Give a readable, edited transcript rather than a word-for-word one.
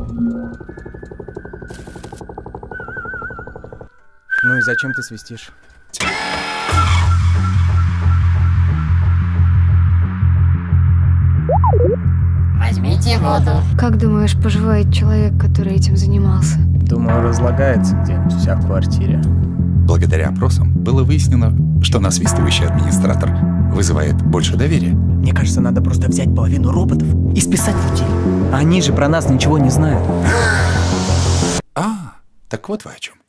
Ну и зачем ты свистишь? Возьмите воду. Как думаешь, поживает человек, который этим занимался? Думаю, разлагается где-нибудь у себя в квартире. Благодаря опросам было выяснено, что насвистывающий администратор вызывает больше доверия. Мне кажется, надо просто взять половину роботов и списать в утиль. Они же про нас ничего не знают. А, так вот вы о чем.